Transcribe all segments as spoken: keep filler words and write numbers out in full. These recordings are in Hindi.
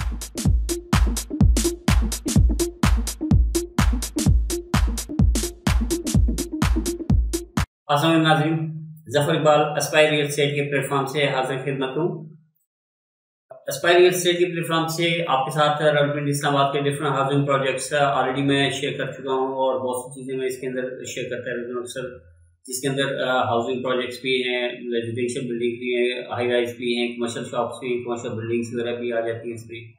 अस्सलाम नाज़रीन, Zafar Iqbal Aspire Real Estate के प्लेटफॉर्म से हाजिर खिदमत हूँ। एस्पायर रियल एस्टेट के प्लेटफॉर्म से आपके साथ रावलपिंडी इस्लामाबाद के डिफरेंट हाउसिंग प्रोजेक्ट्स ऑलरेडी मैं शेयर कर चुका हूँ और बहुत सी चीज़ें मैं इसके अंदर शेयर करता रहता हूँ अक्सर, जिसके अंदर हाउसिंग प्रोजेक्ट्स भी हैं, रेजिडेंशियल बिल्डिंग भी हैं, हाई राइज भी हैं, कमर्शियल शॉप्स भी, कमर्शियल बिल्डिंग्स वगैरह भी आ जाती हैं इसमें।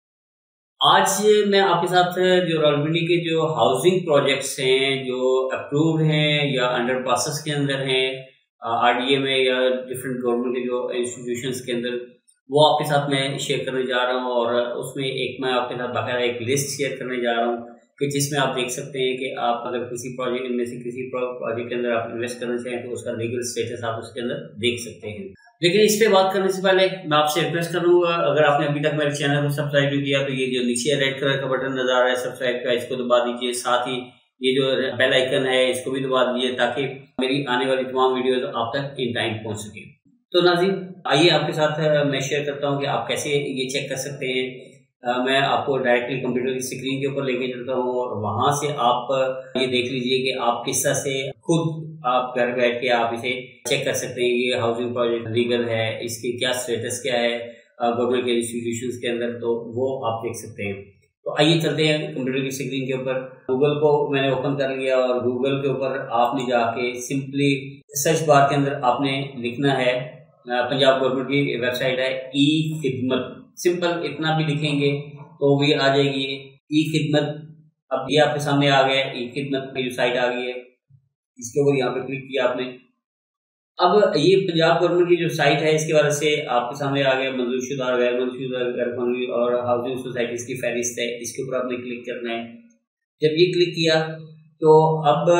आज मैं आपके साथ जो रावलपिंडी के जो हाउसिंग प्रोजेक्ट्स हैं जो अप्रूव्ड हैं या अंडर प्रोसेस के अंदर हैं आरडीए में या डिफरेंट गवर्नमेंट के जो इंस्टीट्यूशंस के अंदर, वो आपके साथ मैं शेयर करने जा रहा हूं। और उसमें एक मैं आपके साथ बाकायदा एक लिस्ट शेयर करने जा रहा हूं कि जिसमें आप देख सकते हैं कि आप अगर किसी प्रोजेक्ट इनमें से किसी प्रोजेक्ट के अंदर आप इन्वेस्ट करना चाहें तो उसका लीगल स्टेटस आप उसके अंदर देख सकते हैं। लेकिन इस पे बात करने से पहले मैं आपसे रिक्वेस्ट करूंगा, अगर आपने अभी तक मेरे चैनल को सब्सक्राइब नहीं किया तो ये जो नीचे रेड कलर का बटन नजर आ रहा है सब्सक्राइब का, इसको दबा दीजिए। साथ ही ये जो बेल आइकन है इसको भी दबा दीजिए ताकि मेरी आने वाली तमाम वीडियोस आप तक इन टाइम पहुंच सके। तो नाज़रीन, आइए आपके साथ मैं शेयर करता हूँ कि आप कैसे ये चेक कर सकते हैं। आ, मैं आपको डायरेक्टली कंप्यूटर की स्क्रीन के ऊपर लेके चलता हूँ और वहां से आप ये देख लीजिए कि आप किस तरह से खुद आप घर बैठ के आप इसे चेक कर सकते हैं ये हाउसिंग प्रोजेक्ट लीगल है, इसकी क्या स्टेटस क्या है गवर्नमेंट के इंस्टीट्यूशंस के अंदर, तो वो आप देख सकते हैं। तो आइए चलते हैं कंप्यूटर की स्क्रीन के ऊपर। गूगल को मैंने ओपन कर लिया और गूगल के ऊपर आपने जाके सिंपली सर्च बार के अंदर आपने लिखना है, पंजाब गवर्नमेंट की वेबसाइट है ई खिदमत, सिंपल इतना भी लिखेंगे तो भी आ जाएगी ई खिदमत। अब ये आपके सामने आ गया ई खिदमत की जो साइट आ गई है, इसके ऊपर यहाँ पे क्लिक किया आपने। अब ये पंजाब गवर्नमेंट की जो साइट है इसके वजह से आपके सामने आ गया मंजूरशुदा गैर मंजूरशुदा और हाउसिंग सोसाइटीज की फहरिस्त है, इसके ऊपर आपने क्लिक करना है। जब ये क्लिक किया तो अब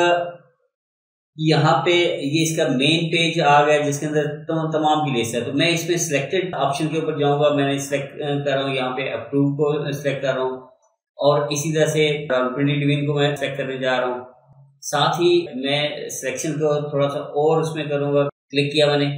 यहाँ पे ये इसका मेन पेज आ गया जिसके अंदर तो तमाम की लिस्ट है। तो मैं इसमें सिलेक्टेड ऑप्शन के ऊपर जाऊंगा, मैंने सिलेक्ट कर रहा हूँ यहाँ पे अप्रूव को सिलेक्ट कर रहा हूँ और इसी तरह से रावलपिंडी डिवीजन को मैं सिलेक्ट करने जा रहा हूँ। साथ ही मैं सिलेक्शन को थोड़ा सा और उसमें करूंगा, क्लिक किया मैंने।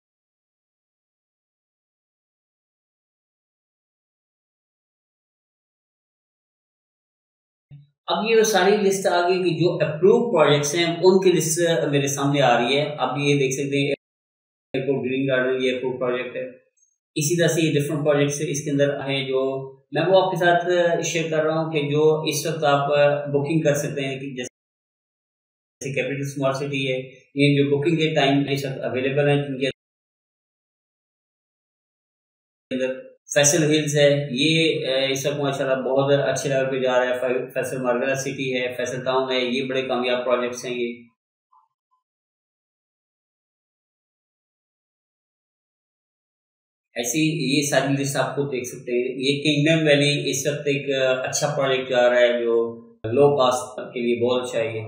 अब ये सारी लिस्ट आ गई कि जो अप्रूव प्रोजेक्ट्स हैं उनकी लिस्ट मेरे सामने आ रही है। अब ये देख सकते हैं एयरपोर्ट ग्रीन गार्डन ये अप्रूव प्रोजेक्ट है। इसी तरह से ये डिफरेंट प्रोजेक्ट्स इसके अंदर हैं जो मैं वो आपके साथ शेयर कर रहा हूँ कि जो इस वक्त आप बुकिंग कर सकते हैं कि जैसे कैपिटल स्मार्ट सिटी है, ये जो बुकिंग के टाइम इस वक्त अवेलेबल है जिनके अंदर फैसल हिल्स है, ये इस वक्त माशाल्लाह बहुत अच्छे लेवल पे जा रहा है। फैसल मार्गला सिटी है, फैसल टाउन है, ये बड़े कामयाब प्रोजेक्ट्स हैं। ये ऐसी ये सारी लिस्ट आपको देख सकते हैं। ये किंगडम वैली इस वक्त एक अच्छा प्रोजेक्ट जा रहा है जो लो कास्ट के लिए बहुत अच्छा है।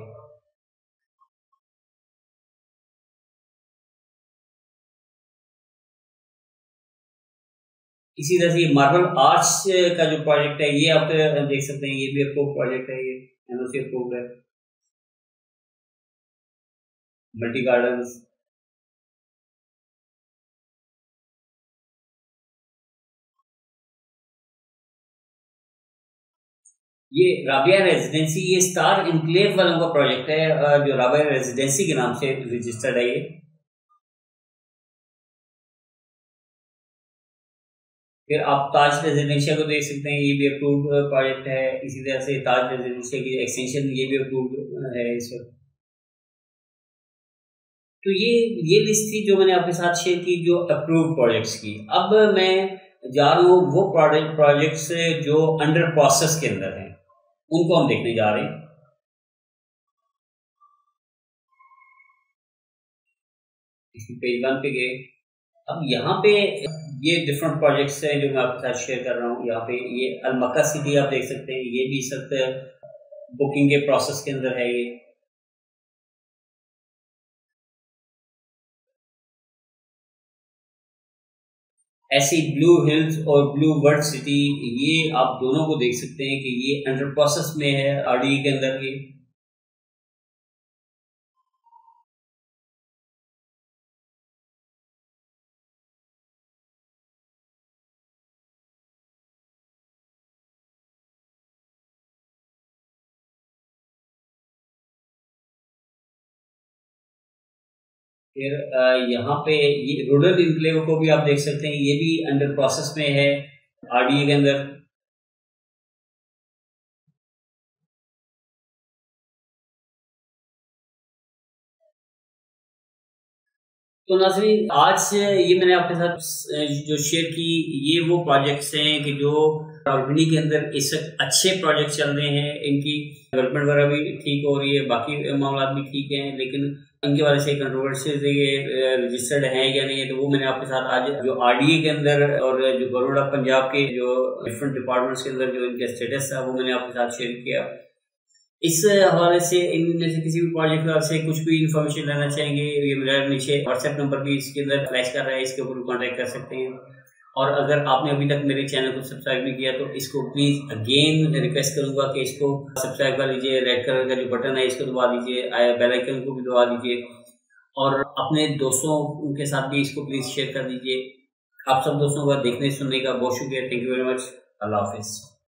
इसी तरह से मार्बल आर्च का जो प्रोजेक्ट है ये आप देख सकते हैं, ये भी अप्रूव प्रोजेक्ट है, ये एनओसी अप्रूव्ड है। मल्टी गार्डन्स, ये राबिया रेजिडेंसी, ये स्टार इनक्लेव वालों का प्रोजेक्ट है जो राबिया रेजिडेंसी के नाम से रजिस्टर्ड है। ये फिर आप ताज रेजिडेंशिया को देख सकते हैं, ये भी अप्रूव्ड प्रोजेक्ट है। इसी तरह से ताज रेजिडेंशिया की एक्सटेंशन ये भी अप्रूव्ड है इस वक्त। तो ये ये लिस्ट थी जो मैंने आपके साथ शेयर की जो अप्रूव प्रोजेक्ट्स की। अब मैं जा रहा हूँ वो प्रोजेक्ट प्रोजेक्ट्स जो अंडर प्रोसेस के अंदर हैं, उनको हम देखने जा रहे हैं। इसी पेज वन पे गए। अब यहाँ पे ये डिफरेंट प्रोजेक्ट्स हैं जो मैं आपके साथ शेयर कर रहा हूँ। यहाँ पे ये अलमक्का सिटी आप देख सकते हैं, ये भी इस वक्त बुकिंग के प्रोसेस के अंदर है। ये ऐसी ब्लू हिल्स और ब्लू वर्ल्ड सिटी, ये आप दोनों को देख सकते हैं कि ये अंडर प्रोसेस में है आरडीई के अंदर। ये फिर यहाँ पे ये रूरल इनक्लेव को भी आप देख सकते हैं, ये भी अंडर प्रोसेस में है आरडीए के अंदर। तो नाज़रीन, आज से ये मैंने आपके साथ जो शेयर की, ये वो प्रोजेक्ट्स हैं कि जो रावलपिंडी के अंदर इस वक्त अच्छे प्रोजेक्ट चल रहे हैं, इनकी डेवलपमेंट वगैरह भी ठीक हो रही है, बाकी मामला भी ठीक हैं, लेकिन इनके वजह से कंट्रोवर्सीज ये रजिस्टर्ड हैं या नहीं है, तो वो मैंने आपके साथ आज जो आरडीए के अंदर और जो गवर्नमेंट ऑफ पंजाब के जो डिफरेंट डिपार्टमेंट्स के अंदर जो इनका स्टेटस था वो मैंने आपके साथ शेयर किया। इस हवाले से इनमें से किसी भी प्रोजेक्ट से कुछ भी इंफॉर्मेशन लेना चाहेंगे, ये मेरा नीचे व्हाट्सएप नंबर भी इसके अंदर फ्लैश कर रहा है, इसके ऊपर कॉन्टैक्ट कर सकते हैं। और अगर आपने अभी तक मेरे चैनल को सब्सक्राइब नहीं किया तो इसको प्लीज़ अगेन रिक्वेस्ट करूंगा कि इसको सब्सक्राइब कर लीजिए, रेड कलर का जो बटन है इसको दबा दीजिए, बेल आइकन को भी दबा दीजिए और अपने दोस्तों के साथ भी इसको प्लीज़ शेयर कर दीजिए। आप सब दोस्तों का देखने सुनने का बहुत शुक्रिया। Thank you very much. Allah हाफिज़।